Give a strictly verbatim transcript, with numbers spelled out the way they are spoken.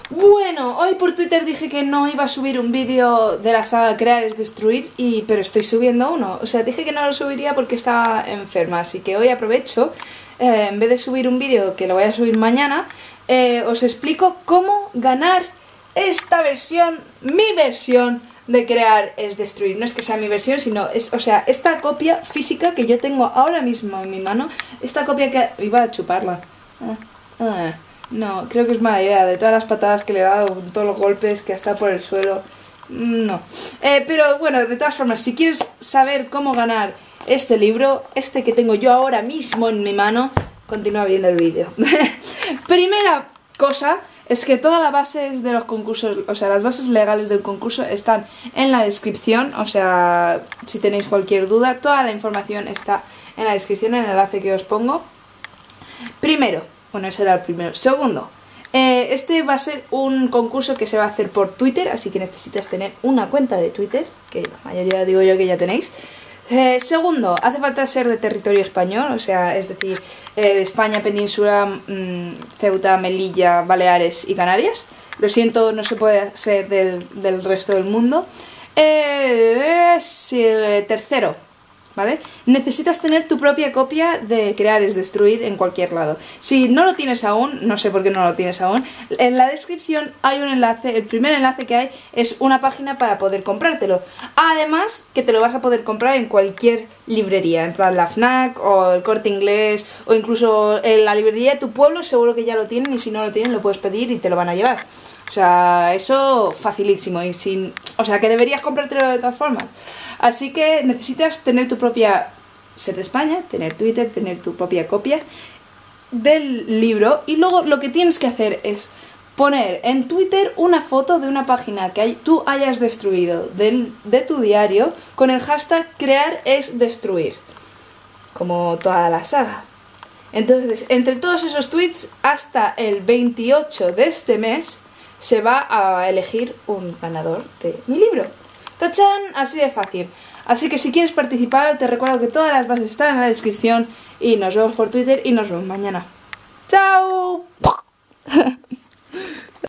Bueno, hoy por Twitter dije que no iba a subir un vídeo de la saga Crear es Destruir, y, pero estoy subiendo uno. O sea, dije que no lo subiría porque estaba enferma, así que hoy aprovecho, eh, en vez de subir un vídeo que lo voy a subir mañana, eh, os explico cómo ganar esta versión, mi versión de Crear es Destruir. No es que sea mi versión, sino es, o sea, esta copia física que yo tengo ahora mismo en mi mano, esta copia que... iba a chuparla. Ah, ah. No, creo que es mala idea. De todas las patadas que le he dado, todos los golpes que está por el suelo, no. Eh, pero bueno, de todas formas, si quieres saber cómo ganar este libro, este que tengo yo ahora mismo en mi mano, continúa viendo el vídeo. Primera cosa es que todas las bases de los concursos, o sea, las bases legales del concurso están en la descripción. O sea, si tenéis cualquier duda, toda la información está en la descripción, en el enlace que os pongo. Primero, bueno, ese era el primero. Segundo, eh, este va a ser un concurso que se va a hacer por Twitter, así que necesitas tener una cuenta de Twitter, que la mayoría digo yo que ya tenéis. Eh, segundo, hace falta ser de territorio español, o sea, es decir, eh, de España, Península, mmm, Ceuta, Melilla, Baleares y Canarias. Lo siento, no se puede ser del, del resto del mundo. Eh, sí, tercero, ¿vale? Necesitas tener tu propia copia de Crear es Destruir en cualquier lado. Si no lo tienes aún, no sé por qué no lo tienes aún, en la descripción hay un enlace, el primer enlace que hay es una página para poder comprártelo. Además, que te lo vas a poder comprar en cualquier librería, en plan la FNAC o el Corte Inglés, o incluso en la librería de tu pueblo, seguro que ya lo tienen, y si no lo tienen lo puedes pedir y te lo van a llevar. O sea, eso facilísimo, y sin, o sea, que deberías comprártelo de todas formas. Así que necesitas tener tu propia, ser de España, tener Twitter, tener tu propia copia del libro, y luego lo que tienes que hacer es poner en Twitter una foto de una página que hay, tú hayas destruido del, de tu diario con el hashtag Crear es Destruir, como toda la saga. Entonces, entre todos esos tweets, hasta el veintiocho de este mes se va a elegir un ganador de mi libro. ¡Tachán! Así de fácil. Así que si quieres participar, te recuerdo que todas las bases están en la descripción, y nos vemos por Twitter y nos vemos mañana. ¡Chao!